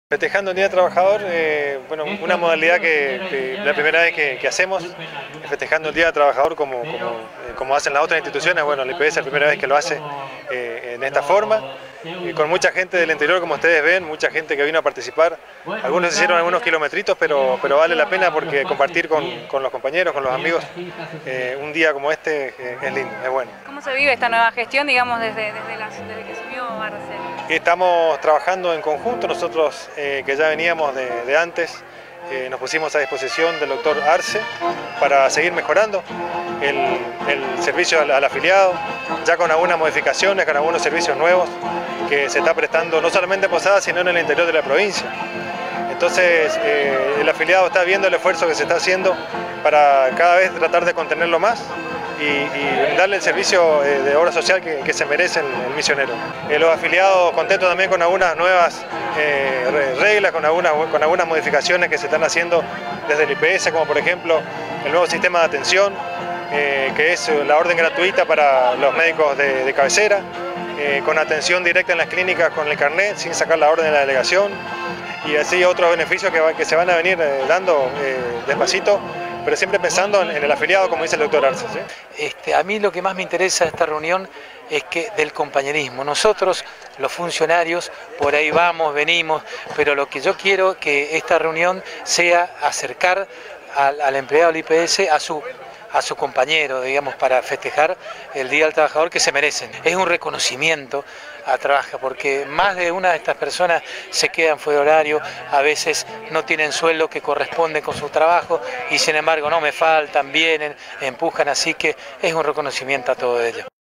Festejando el Día del Trabajador, bueno, una modalidad que la primera vez que hacemos, festejando el Día del Trabajador como hacen las otras instituciones. Bueno, la IPS es la primera vez que lo hace en esta forma, con mucha gente del interior, como ustedes ven, mucha gente que vino a participar. Algunos hicieron algunos kilometritos, pero vale la pena porque compartir con los compañeros, con los amigos, un día como este es lindo, es bueno. ¿Cómo se vive esta nueva gestión, digamos, desde que asumió Arce? Estamos trabajando en conjunto, nosotros que ya veníamos de antes, nos pusimos a disposición del doctor Arce para seguir mejorando el servicio al afiliado, ya con algunas modificaciones, con algunos servicios nuevos que se está prestando no solamente en Posadas, sino en el interior de la provincia. Entonces el afiliado está viendo el esfuerzo que se está haciendo para cada vez tratar de contenerlo más y darle el servicio de obra social que se merece el misionero. Los afiliados contentos también con algunas nuevas reglas, con algunas modificaciones que se están haciendo desde el IPS, como por ejemplo el nuevo sistema de atención, que es la orden gratuita para los médicos de cabecera, con atención directa en las clínicas con el carnet, sin sacar la orden de la delegación, y así otros beneficios que se van a venir dando despacito, pero siempre pensando en el afiliado, como dice el doctor Arce, ¿sí? A mí lo que más me interesa de esta reunión es que del compañerismo. Nosotros, los funcionarios, por ahí vamos, venimos, pero lo que yo quiero que esta reunión sea acercar al empleado del IPS a su compañero, digamos, para festejar el Día del Trabajador que se merecen. Es un reconocimiento a trabajar, porque más de una de estas personas se quedan fuera de horario, a veces no tienen sueldo que corresponde con su trabajo y sin embargo no me faltan, vienen, empujan, así que es un reconocimiento a todos ellos.